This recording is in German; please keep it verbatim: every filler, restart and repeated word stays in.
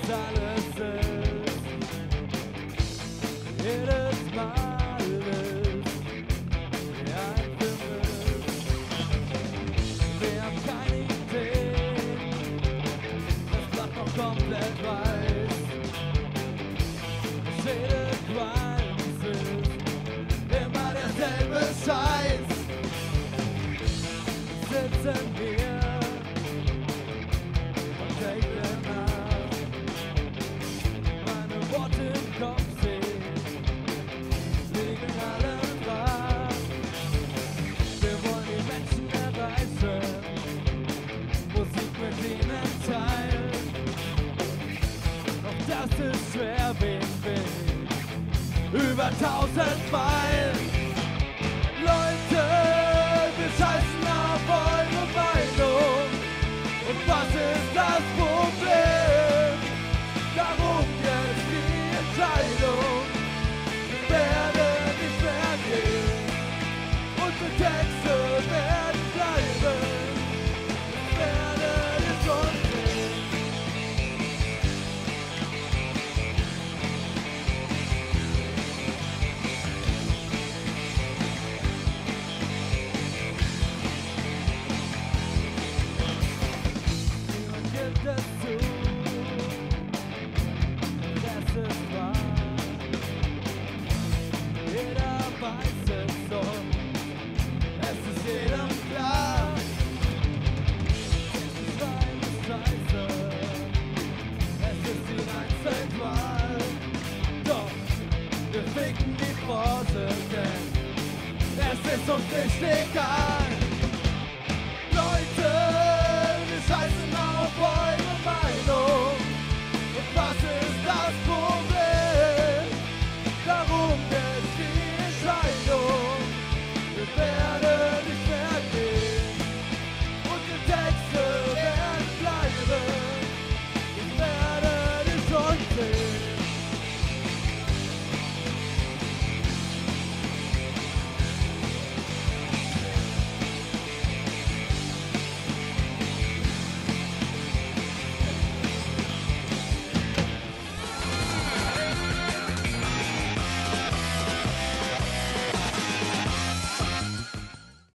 was alles ist. Jedes Mal ist wie ein Film ist. Wir haben keine Idee, das Blatt noch komplett weiß. Jede Grimes ist immer derselbe Scheiß. Sitzen wir und denken nach. Meine Worte im Kopf sehen, liegen alle brach. Wir wollen die Menschen erreichen, Musik mit ihnen teilen. Doch das ist schwer wie ein Weg über tausend Meilen. Leute, wir scheißen auf eure Meinung. Und was ist das Problem? Darum jetzt die Entscheidung. Wir werden nicht mehr gehen. Unsere Texte werden bleiben. Wir werden es schon sehen. Gibt es zu, das ist wahr. Jeder weiß es doch, es ist jedem klar. Es ist eine Scheiße, es ist die reinste Qual. Doch wir ficken die Branche, denn es ist uns nicht egal.